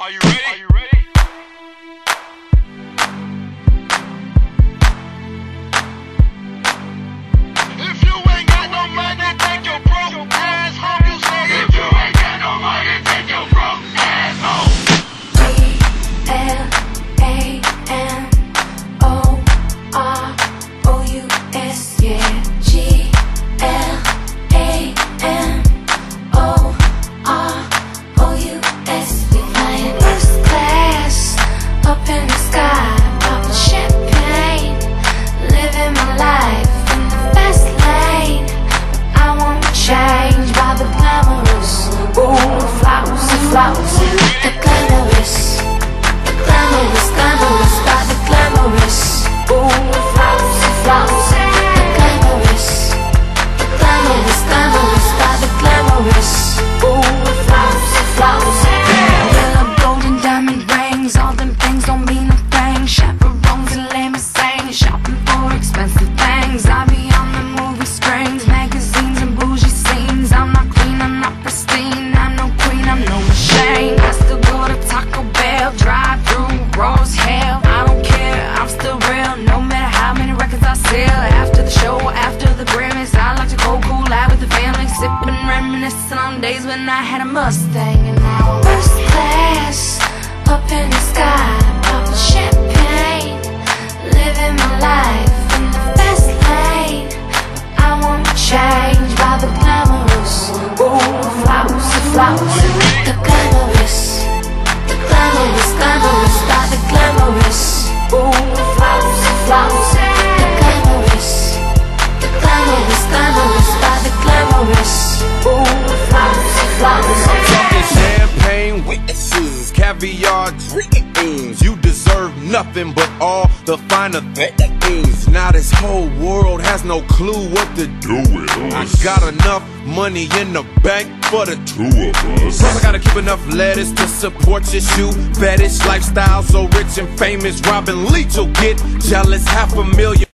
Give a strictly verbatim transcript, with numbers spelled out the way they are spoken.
Are you ready? Are you ready? If you ain't got no money, take your broke ass home. You say if you ain't got no money, take your broke ass home. P L A M O R O U S, yeah. G L A M O R O U S. We flying first class up in the sky, popping champagne, living my life in the fast lane. I won't change by the glamorous, ooh, flowers and flowers. The glamorous, the glamorous, glamorous by the glamorous, ooh, flowers and flowers. The glamorous, the glamorous, glamorous by the glamorous, ooh, flowers and flowers. Yellow golden diamond rings, all them things don't mean a thing. Chaperones and limousines, shopping for expensive things. I be on the movie screens, magazines and bougie scenes. I'm not clean, I'm not pristine, I'm no queen, I'm no machine. I still go to Taco Bell, drive through raw as hell. I don't care, I'm still real, no matter how many records I sell. After the show, after the Grammys, I like to go cool out with the family, sipping, reminiscing on days when I had a Mustang. And now I'm first class up in the sky, popping champagne, living my life in the fast lane. I won't change by the glamorous, ooh, flowers and flowers. The glamorous, the glamorous, glamorous by the glamorous, ooh, flowers and flowers. The glamorous, the glamorous, glamorous by the glamorous, ooh, flowers and flowers. I'm talking champagne witnesses, caviar dreams. You deserve nothing but all the finer things. Now this whole world has no clue what to do with us. I got enough money in the bank for the two of us. Plus I gotta keep enough lettuce to support your shoe fetish lifestyle. So rich and famous, Robin Leach will get jealous. Half a million